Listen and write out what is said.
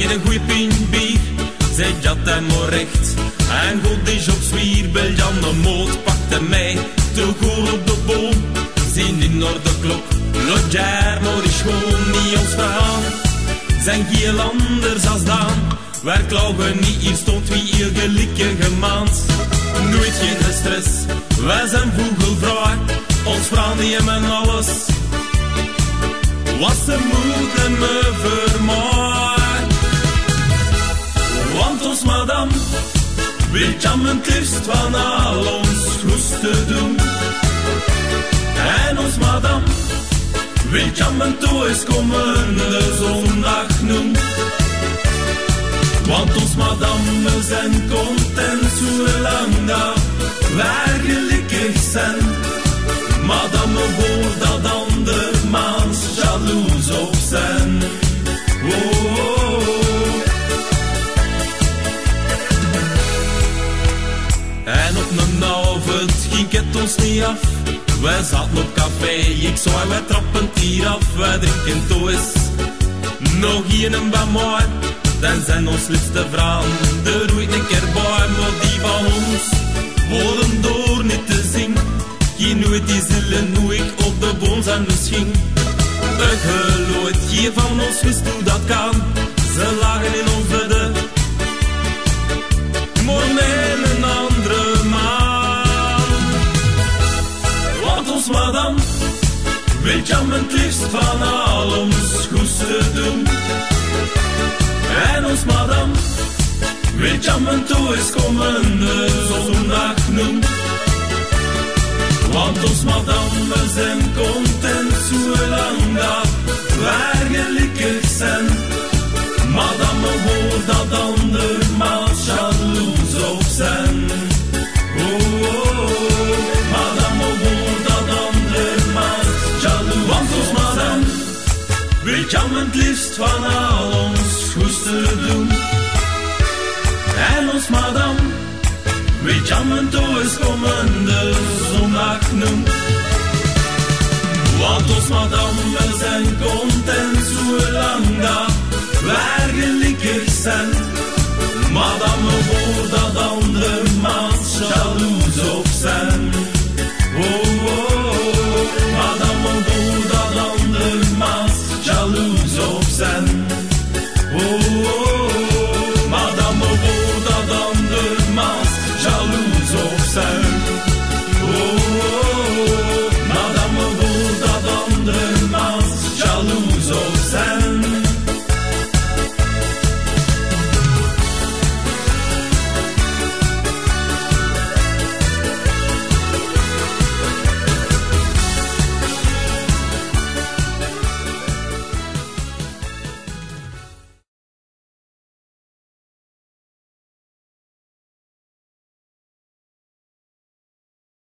met een goeie pint bier, zei dat hij maar recht. En God is op zwierbel, Jan de Moot pakte mij te goed op de boom. Zien in naar de klok, laat jaar maar is gewoon niet ons verhaal. Zijn heel anders als dan, waar klagen niet, hier stond wie hier gelukkige maand. Nooit geen stress, wij zijn vogelvrij, ons vrouw nemen alles. Wat ze moeten me vermaken. Want ons madame wil jam het liefst van al ons goeds te doen. En ons madame wil jam en thuis komen de zondag noem. Want ons madame zijn content zolang dat wij gelukkig zijn. Madame hoort dat andermans jaloers op zijn. Oh, oh, oh. En op een avond ging het ons niet af. Wij zaten op café, ik zei wij trappen hier af. Wij drinken thuis nog hier een bamboor. Dan zijn ons liefste vrouwen er ooit een keer bij. Maar die van ons worden door niet te zien. Geen nooit die zullen hoe ik op de boom zijn misschien. Het geluid, geen van ons wist hoe dat kan. Ze lagen in ons bedden, maar met een andere man. Want ons madame wil jam het liefst van al ons goeds te doen. En ons madame wil jam en thuis komen de zondag noem. Want ons madame zijn content zolang dat wij gelukkig zijn. Madame hoort dat andermans jaloers op zijn. Oh, oh, oh. Madame hoort dat andermans jaloers. Want ons madame wil jam het liefst van al ons goeds te doen. En ons madame wil jam en thuis komen de zondag noem. Want ons madame zijn content zolang dat wij gelukkig zijn. Madame hoort dat andermans jaloers op zijn.